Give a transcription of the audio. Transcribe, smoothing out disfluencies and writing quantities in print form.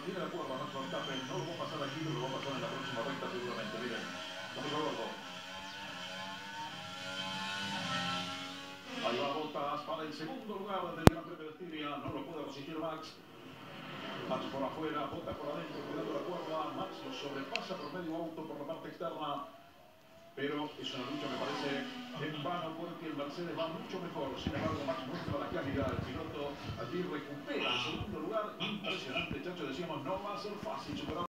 mantiene la curva, Max Verstappen. No lo va a pasar aquí, pero lo va a pasar en la próxima recta seguramente. Miren, vamos a verlo. Ahí va Bottas para el segundo lugar del Gran Premio de Estiria. No lo puede resistir Max. Max por afuera, Bottas por adentro, cuidando la curva. Max lo sobrepasa por medio auto por la parte externa. Pero es una lucha, me parece, en vano, porque el Mercedes va mucho mejor. Sin embargo, Max muestra la calidad. El piloto allí recupera el segundo lugar. Impresionante, chacho. Decíamos, no va a ser fácil superar.